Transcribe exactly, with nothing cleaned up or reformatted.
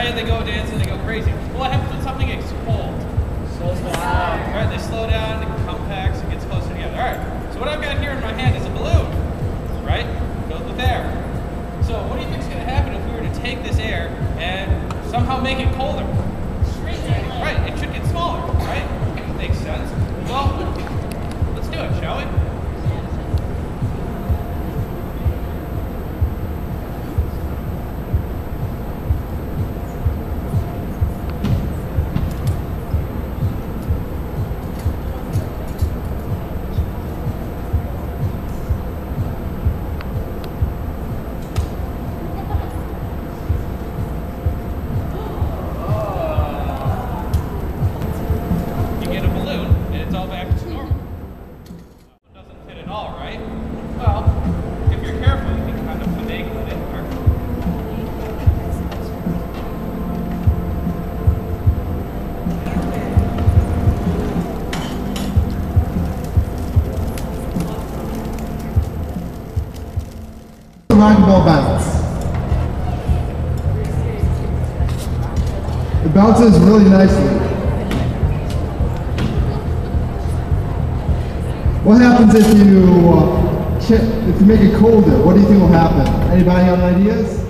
right? They go dancing, they go crazy. Well, what happens when something gets cold? Slows down. Right, they slow down, it compacts, it gets closer together. All right, so what I've got here in my hand is a balloon, right? Filled with air. So what do you think is going to happen if we were to take this air and somehow make it colder? Right, it should get smaller, right? Makes sense. Well, let's do it, shall we? Racquetball bounce. It bounces really nicely. What happens if you uh, if you make it colder? What do you think will happen? Anybody have ideas?